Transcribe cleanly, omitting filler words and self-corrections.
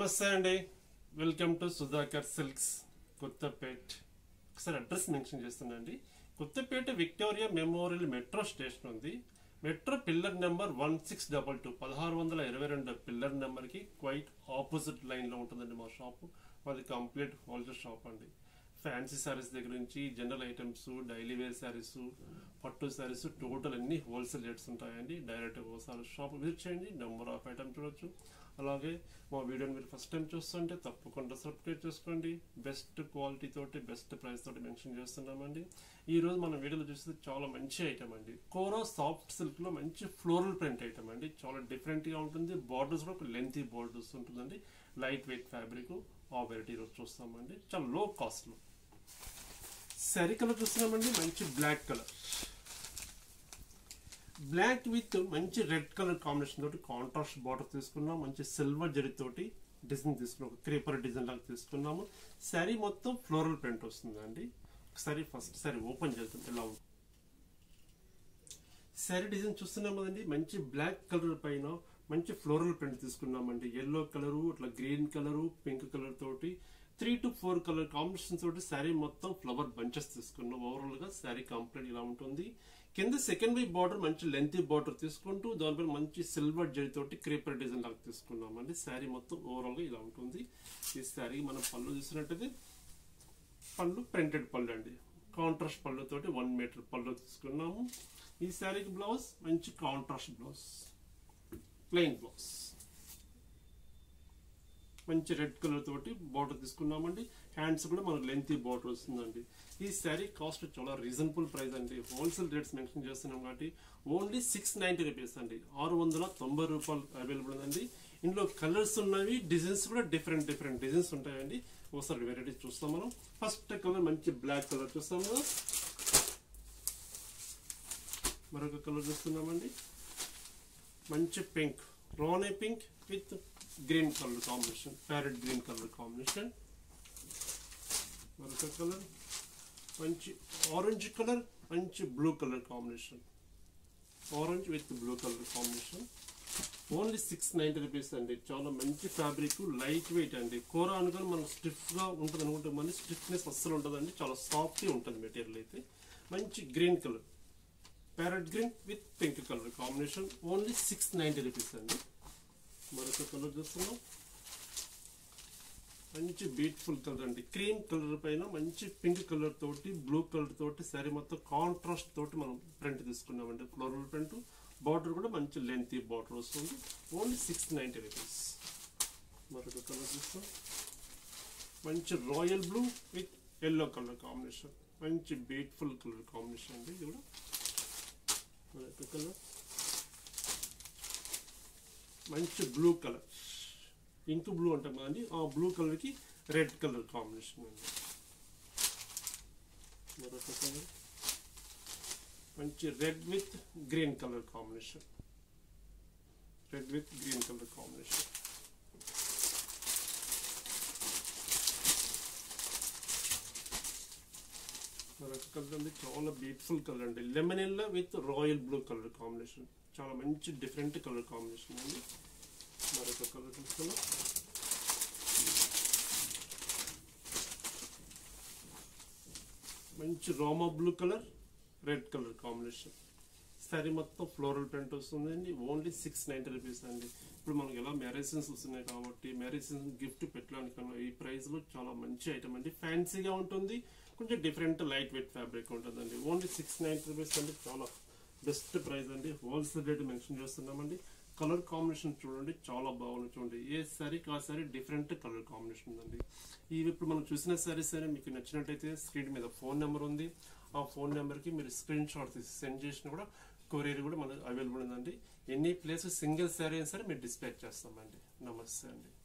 నమస్తే అండి. Welcome to Sudhakar silks Kothapet. ఒకసారి అడ్రస్ మెన్షన్ చేస్తున్నాండి. Kothapeta Victoria memorial metro station ఉంది. మెట్రో పిల్లర్ నెంబర్ 1622 1622 పిల్లర్ నెంబర్కి క్వైట్ ఆపోజిట్ లైన్లో ఉంటుందండి మా షాపు. మాది కంప్లీట్ హోల్సేల్ షాప్ అండి. ఫ్యాన్సీ శారీస్ దగ్గర నుంచి general items, daily wear saris, పట్టు శారీస్ టోటల్ అన్ని హోల్సేల్ రేట్స్ ఉంటాయండి. డైరెక్ట్ ఒకసారి షాప్ విజిట్ చేయండి. నెంబర్ ఆఫ్ ఐటమ్ చూడొచ్చు. అలాగే మా వీడియోని మీరు ఫస్ట్ టైం చూస్తుంటే తప్పకుండా సబ్స్క్రైబ్ చేసుకోండి. బెస్ట్ క్వాలిటీ తోటి బెస్ట్ ప్రైస్ తోటి మెన్షన్ చేస్తున్నామండి. ఈరోజు మన వీడియోలో చూస్తే చాలా మంచి ఐటమ్ అండి. కోరా సాఫ్ట్ సిల్క్ లో మంచి ఫ్లోరల్ ప్రింట్ ఐటమ్ అండి. చాలా డిఫరెంట్ గా ఉంటుంది. బార్డర్స్ కూడా ఒక లెంతీ బార్డర్స్ ఉంటుందండి. లైట్ వెయిట్ ఫ్యాబ్రిక్ ఆ వెరైటీ ఈరోజు చూస్తామండి. చాలా లో కాస్ట్ లో శారీ కలర్ చూస్తున్నామండి. మంచి బ్లాక్ కలర్, బ్లాక్ విత్ మంచి రెడ్ కలర్ కాంబినేషన్ తోటి కాంట్రాస్ట్ బార్డర్ తీసుకున్నాం. మంచి సిల్వర్ జరీ తోటి డిజైన్ తీసుకున్నాం. ఒక క్రీపర్ డిజైన్ లాగా తీసుకున్నాము. శారీ మొత్తం ఫ్లోరల్ ప్రింట్ వస్తుందండి. ఒకసారి ఫస్ట్ శారీ ఓపెన్ చేద్దాం ఎలా ఉంది. శారీ డిజైన్ చూస్తున్నాం కదండి. మంచి బ్లాక్ కలర్ పైన మంచి ఫ్లోరల్ ప్రింట్ తీసుకున్నామండి. ఎల్లో కలరు, అట్లా గ్రీన్ కలరు, పింక్ కలర్ తోటి 3 to 4 కలర్ కాంబినేషన్ తోటి శారీ మొత్తం ఫ్లవర్ బంచెస్ తీసుకున్నాం. ఓవరాల్ గా శారీ కంప్లీట్ ఇలా ఉంటుంది. కింద సెకండ్ వై బార్డర్ మంచి లెంతీ బార్డర్ తీసుకుంటూ దానిపై మంచి సిల్వర్ జరీ తోటి క్రీపర్ డిజైన్ లాగా తీసుకున్నామండి. శారీ మొత్తం ఓవరాల్ గా ఇలా ఉంటుంది. ఈ శారీ మనం పళ్ళు చూసినట్టయితే పళ్ళు ప్రింటెడ్ పళ్ళు అండి. కాంట్రాస్ట్ పళ్ళు తోటి 1 మీటర్ పళ్ళు తీసుకున్నాము. ఈ శారీకి బ్లౌజ్ మంచి కాంట్రాస్ట్ బ్లౌజ్, ప్లెయిన్ బ్లౌజ్, మంచి రెడ్ కలర్ తోటి బార్డర్ తీసుకున్నామండి. హ్యాండ్స్ కూడా మనకు లెంతీ బార్డర్ వస్తుందండి. ఈ శారీ కాస్ట్ చాలా రీజనబుల్ ప్రైస్ అండి. హోల్సేల్ రేట్స్ మెన్షన్ చేస్తున్నాం కాబట్టి ఓన్లీ 690 రూపీస్ అండి. 690 రూపాయలు అవైలబుల్ ఉందండి. ఇందులో కలర్స్ ఉన్నవి, డిజైన్స్ కూడా డిఫరెంట్ డిజైన్స్ ఉంటాయండి. ఒకసారి వెరైటీస్ చూస్తాం మనం. ఫస్ట్ కలర్ మంచి బ్లాక్ కలర్ చూస్తాం కదా. మరొక కలర్ చూస్తున్నామండి. మంచి పింక్, రాణి pink with green colour combination, parrot green colour combination. మరొక కలర్ మంచి ఆరెంజ్ కలర్, మంచి blue colour combination, orange with blue colour combination. Only 690 rupees అండి. చాలా మంచి ఫ్యాబ్రిక్, లైట్ వెయిట్ అండి. కూర అనుకొని మనకు స్టిఫ్ గా ఉంటుంది అనుకుంటే మన స్టిఫ్నెస్ అస్సలు ఉంటుందండి. చాలా సాఫ్ట్ గా ఉంటుంది మెటీరియల్ అయితే. మంచి green colour, parrot green with pink colour combination. Only 690 rupees అండి. మరొక కలర్ చూస్తున్నాం. మంచి బ్యూటిఫుల్ కలర్ అండి. క్రీమ్ కలర్ పైన మంచి పింక్ కలర్ తోటి బ్లూ కలర్ తోటి శారీ మొత్తం కాంట్రాస్ట్ తోటి మనం ప్రింట్ తీసుకున్నామండి. ఫ్లోరల్ ప్రింట్, బార్డర్ కూడా మంచి లెంతీ బార్డర్ వస్తుంది. Only 690 rupees. మరొక కలర్ చూస్తాం. మంచి royal blue with yellow colour combination. మంచి బ్యూటిఫుల్ కలర్ కాంబినేషన్ అండి. ఇది కూడా మరొక కలర్ మంచి బ్లూ కలర్, ఇంక్ బ్లూ అంటాం కదండి. ఆ బ్లూ కలర్ కి రెడ్ కలర్ కాంబినేషన్ అండి. మరొక కలర్ మంచి red with green colour combination, red with green colour combination. మరొక కలర్ అండి. చాలా బ్యూటిఫుల్ కలర్ అండి. Lemon yellow with royal blue colour combination. చాలా మంచి డిఫరెంట్ కలర్ కాంబినేషన్ అండి. మరొక కలర్ చూస్తున్నాం. మంచి రామా blue colour, red colour combination. Sari మొత్తం ఫ్లోరల్ ప్రింట్ వస్తుందండి. ఓన్లీ 690 రూపీస్ అండి. ఇప్పుడు మనకి ఎలా మ్యారేజ్ సీన్స్ వస్తున్నాయి కాబట్టి మ్యారేజ్ సీన్స్ గిఫ్ట్ పెట్టడానికన్నా ఈ ప్రైస్ లో చాలా మంచి ఐటమ్ అండి. ఫ్యాన్సీగా ఉంటుంది, కొంచెం డిఫరెంట్ లైట్ వెయిట్ ఫ్యాబ్రిక్ ఉంటుందండి. ఓన్లీ 690 రూపీస్ అండి. చాలా బెస్ట్ ప్రైస్ అండి. హోల్సేల్ రేట్ మెన్షన్ చేస్తున్నామండి. కలర్ కాంబినేషన్ చూడండి, చాలా బాగుంది. చూడండి, ఏ శారీ ఆ శారీ డిఫరెంట్ కలర్ కాంబినేషన్ ఉందండి. ఇవి ఇప్పుడు మనం చూసిన శారీస్ అయినా మీకు నచ్చినట్టయితే స్క్రీన్ మీద ఫోన్ నెంబర్ ఉంది. ఆ ఫోన్ నెంబర్కి మీరు స్క్రీన్ షాట్ తీసి సెండ్ చేసినా కూడా కొరియర్ కూడా మనకు అవైలబుల్ ఉందండి. ఎనీ ప్లేస్ సింగిల్ శారీ అయినా సరే మీరు డిస్పాచ్ చేస్తామండి. నమస్తే అండి.